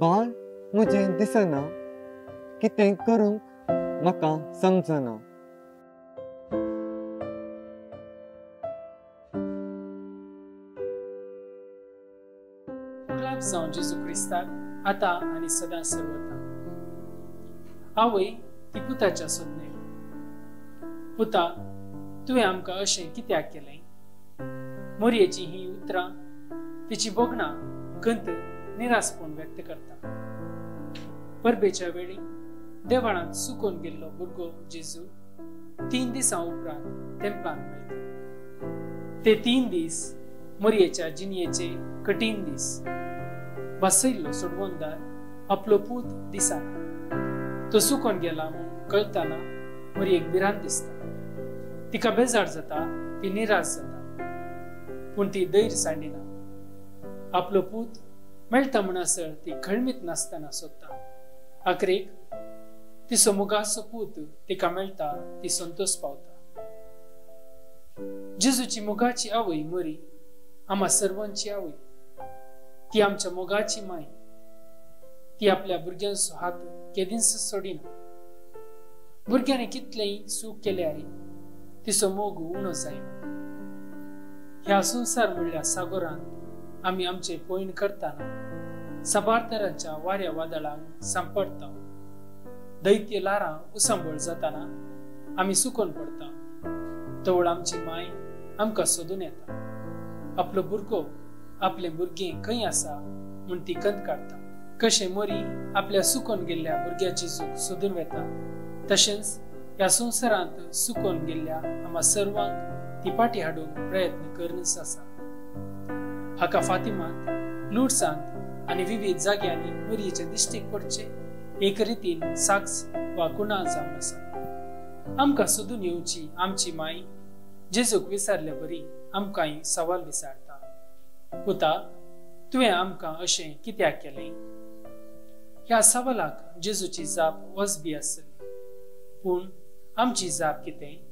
बाळ म्हजें दिसना, कितें करूंक म्हाका समजना। जावं जेजू क्रिस्ताक आता आनी सदां सर्वता। आवय ती पुताच्या सोदनेक, पुता तुवें आमकां अशें कित्याक केलें? मोरयेची ही उतरां तिची बोगणां खंत निरासपण व्यक्त करता। परबेच्या वेळी देवाळांत सुकोवन गेल्लो भुरगो जेजू 3 दिसां उपरांत तेंपलांत मेळटा। ते 3 दीस मोरयेच्या जिणयेचे कठीण दीस। वासयल्लो सोडवोनदार आपलो पूत दिसना, तो सुकोन गेला म्हूण कळतना मोरयेक भिरांत दिसता। तिका बेजार जाता, ती निराश जाता, पूण ती धैर्य सांडिना। आपलो पूत मेळटा म्हणसर ती खळमीत नासतना सोदता। आखरेक तिचो मोगाचो पूत तिका मेळटा, ती संतोष पावता। जेजूची मोगाची आवय मोरी आम्हा सर्वांची आवय। ती आमच्या मोगाची माय। ती आपल्या भुरग्यांचो हात केदींच सोडिना। भुरग्यांनी कितलेंय सूख केल्यारय तिचो मोग उणो जायना। ह्या संवसार म्हणल्या सागोरांत आमी आमचे पयण करतना साबार वाऱ्या वादळांक सांपडता। दैत्य लारां उसांबळ जाताना आमी सुकोन पडता। तवळ आमची माय आमकां सोदून येता। आपलो भुरगो आपले भुरगें खंय आसा म्हूण ती कंत काडटा। कशें मोरी आपल्या सुकोन गेल्ल्या भुरग्याची सूख सोदून वेता, तशेंच ह्या संवसारांत सुकोन गेल्ल्या आम्हा सर्वांक ती फाटी हाडूंक प्रयत्न करनच आसा। हाका फातिमांत, लुड्सांत आनी विविध जाग्यांनी मोरयेचे दिश्टीक पडचे एक रितीन साक्ष वा कुणाल जावन आसा। आमकां सोदून येवची आमची माय जेजूक विचारले बरी आमकांय सवाल विचारता। पुता तुवें आमकां अशें कित्याक केलें? ह्या सवालाक जेजूची जाप वसबी आसली, पूण आमची जाप कितें?